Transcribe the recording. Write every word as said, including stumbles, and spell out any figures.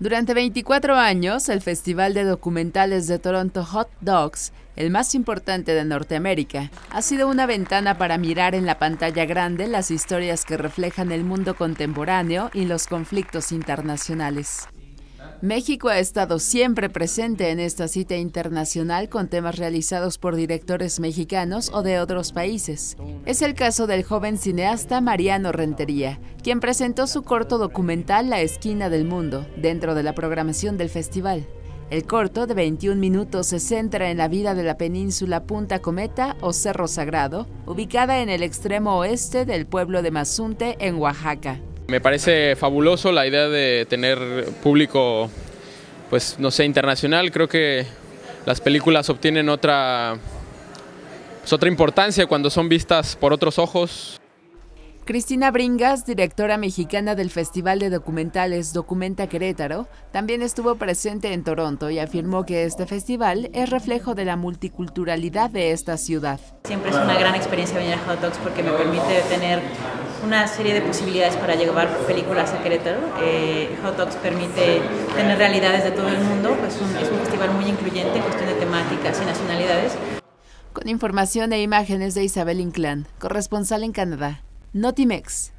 Durante veinticuatro años, el Festival de Documentales de Toronto Hot Docs, el más importante de Norteamérica, ha sido una ventana para mirar en la pantalla grande las historias que reflejan el mundo contemporáneo y los conflictos internacionales. México ha estado siempre presente en esta cita internacional con temas realizados por directores mexicanos o de otros países. Es el caso del joven cineasta Mariano Rentería, quien presentó su corto documental La Esquina del Mundo, dentro de la programación del festival. El corto, de veintiún minutos, se centra en la vida de la península Punta Cometa o Cerro Sagrado, ubicada en el extremo oeste del pueblo de Mazunte, en Oaxaca. Me parece fabuloso la idea de tener público, pues no sé, internacional. Creo que las películas obtienen otra, pues, otra importancia cuando son vistas por otros ojos. Cristina Bringas, directora mexicana del Festival de Documentales Documenta Querétaro, también estuvo presente en Toronto y afirmó que este festival es reflejo de la multiculturalidad de esta ciudad. Siempre es una gran experiencia venir a Hot Docs porque me permite tener una serie de posibilidades para llevar películas a Querétaro. Eh, Hot Docs permite tener realidades de todo el mundo, pues un, es un festival muy incluyente en cuestión de temáticas y nacionalidades. Con información e imágenes de Isabel Inclán, corresponsal en Canadá. Notimex.